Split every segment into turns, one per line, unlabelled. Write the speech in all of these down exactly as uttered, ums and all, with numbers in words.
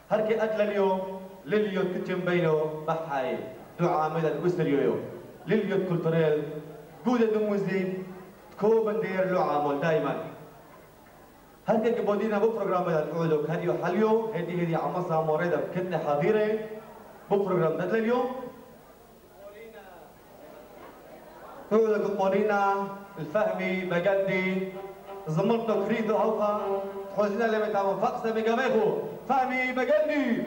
هركي أكل اليوم لليوت كتم بينه محاي دعاء من الأسريو لليوت كولتوريل جودة دموزي تكو بندير له عامل دايما هركي كبودينا بو برنامج الفعودك هديو حليو هدي هدي عمصة موردة كنا حاضرة بو برنامج ندل اليوم فعودك قولينا الفهمي بجدي زمرتو كريدو هوقا حوزنا لما تعمل فقسة بجماهو فهمي بجدي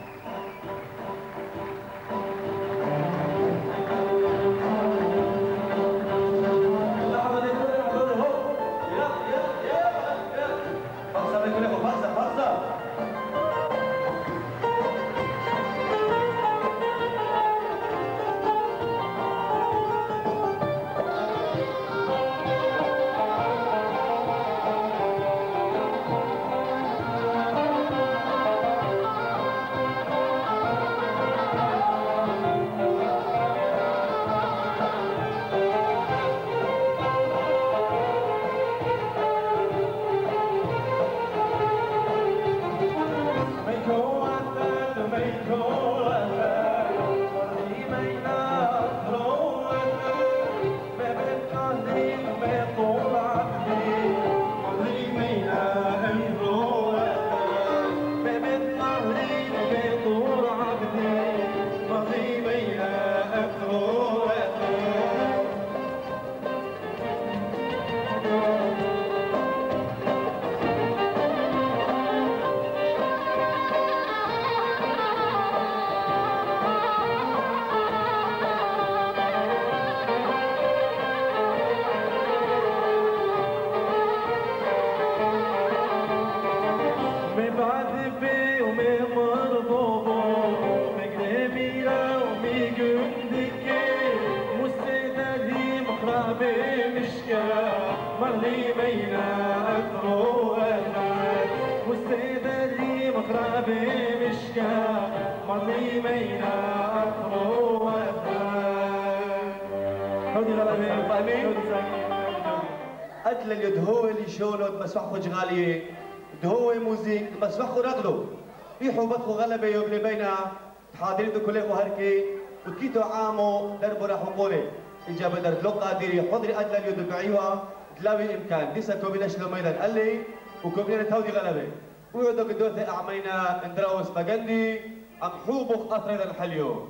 أكل اللي دهوه اللي شولو مسوحكو جغالية دهوه موزيك مسوحكو رغلو يحو بطخو غلبة يوبلي بينا حاضرين دو كليكو هركي وكيتو عامو دربو راحو قولي إجابة در دلو قادري حضري أدل اللي دبعيوها تلاوي إمكان ديسا كوبينا شلو ميدان قلي وكوبينا تاودي غلبة ويودو كدوثي أعمينا اندراوس بغندي أم حوبو أطريد الحليو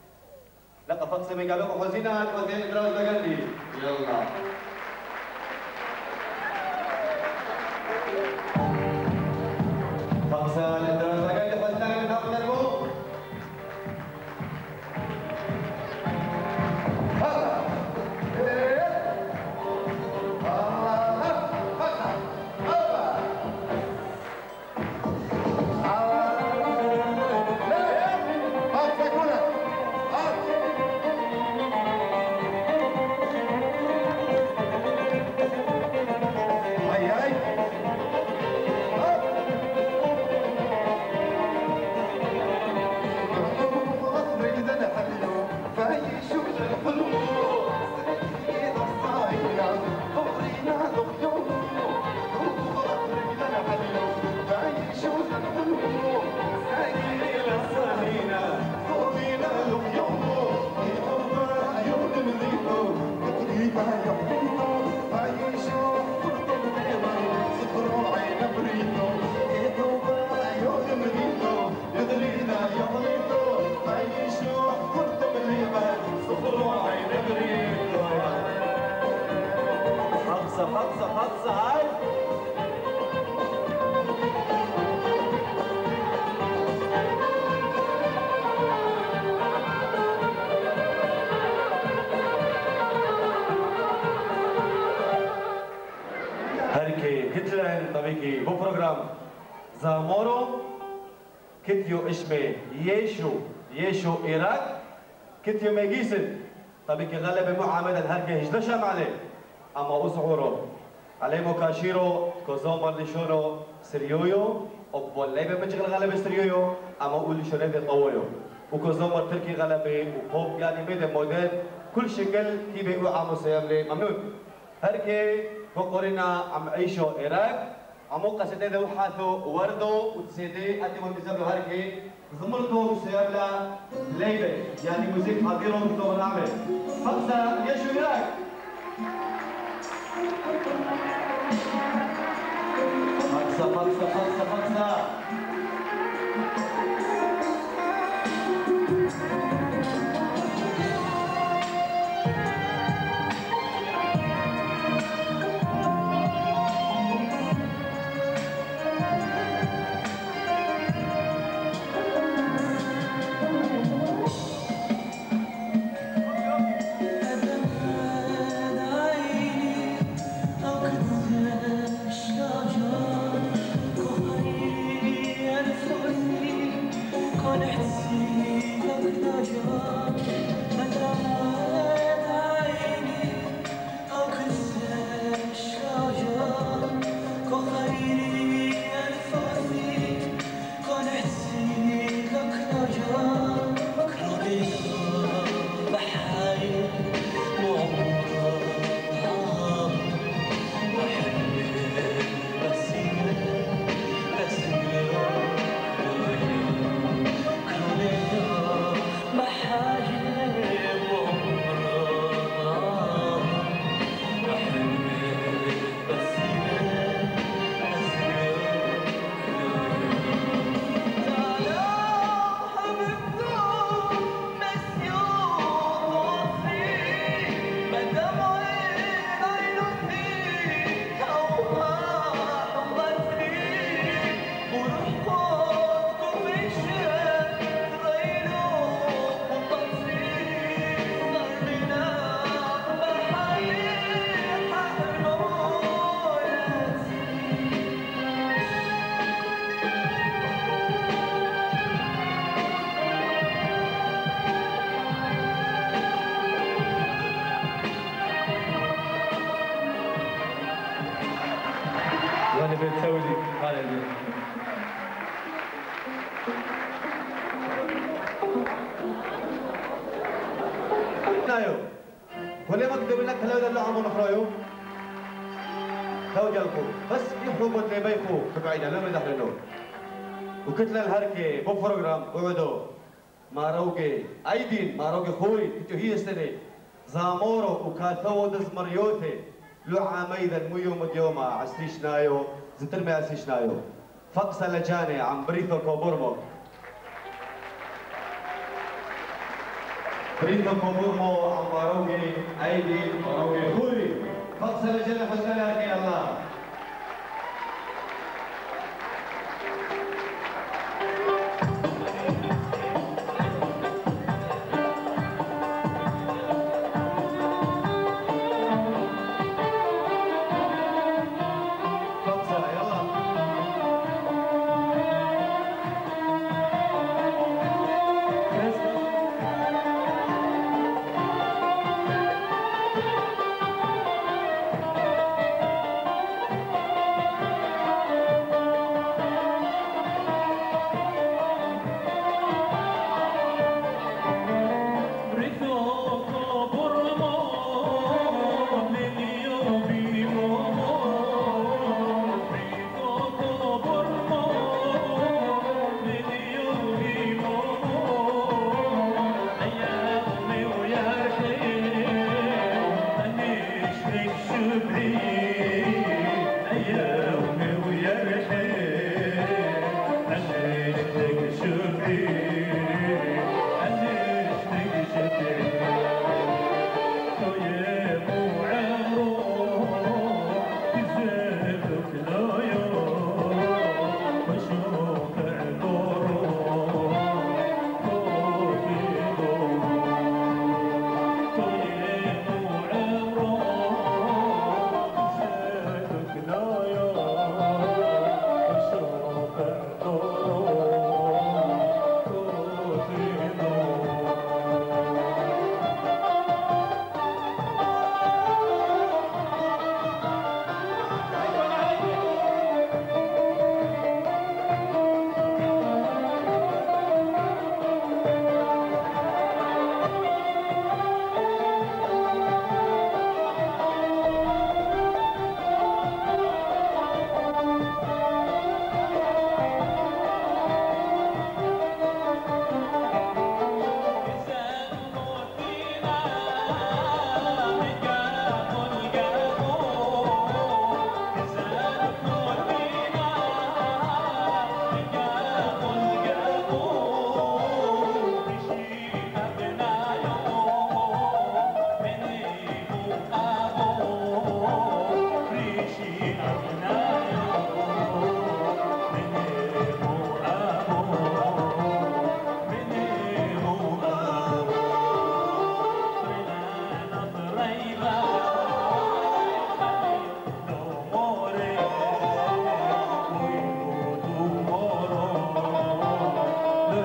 لقى فقس من قالوكو حزينات وزين اندراوس بغندي يلا فقسان اندراوس بغندي حزينات من حقنا المو طبيعي بو برنامج زامورو كتيو إشمي يشو يشو إيراك كتيو ميجيسن طبيعي غلب معاملة هركي هجدش عليه أما أسعورو عليه مكاشيرو كوزومر لشونو سريويو وبولي بمجغل غلب سريويو أما أقول شو نبي طويو وكوزومر تركي غلبي وبوب يعني ميدا موديل كل شكل كي بيقوا عمو سياملي ممنون هركي فقرنا عم عيشو إيراك عموقة سيدي وحاثو وردو وتسيدي أتي ومزابلو هاركي زمرتو وسيابلا ليبة يعني موسيقى حاضرة ومتو نعمل خمسة يشو يراك خمسة خمسة خمسة خمسة وانا بتسوي هذا البيت نايو ولا ما كتب لك هلا ولا عمو نخرايو تو جلكو بس يحبوا اللي بيخو بعيدا لا مدح له وكتله الهركه بو بروجرام قعدوا ما روقي ايدين ما روقي خوي انتو هي السنه زامورو وكاثو دز مريوتي لو عاميدا ميو مديوما عسيش نايو زتر ما عسيش نايو فقسه لجاني عم بريثو كوبورمو بريثو كوبورمو عم باروقي ايدي باروقي خوي فقسه لجاني حسنا يا الله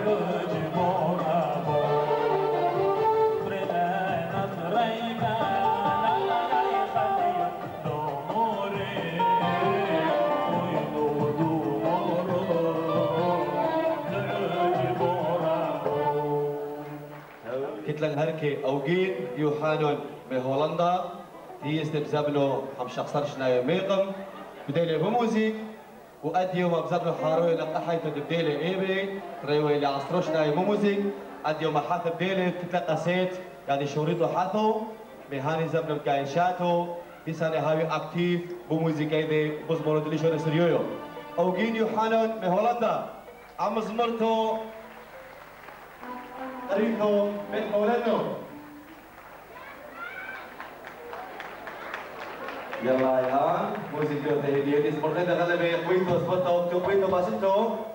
كتلن هركي أوجين يوحانون بهولندا هي استبزابنو هم شخصرش نايو ميقم بديلي بموزيك وأدي يوم أبزابنو حاروي لقحي تدبديلي إيبي تريوي اللي عصروش نايو بموزيك أدي يوم حاث بديلي تتلقى سيت يعني شوريتو حاثو مهاني زبنو كايشاتو بيساني هاوي أكتيف بموزيك أيدي بزمرو دليشون سريويو أوجين يوحانون بهولندا عم زمرتو تاريخه من مولده يلا يا موسيقى تهديدي سبورتي دخل بي خويتو سبورتو خويتو باسنتو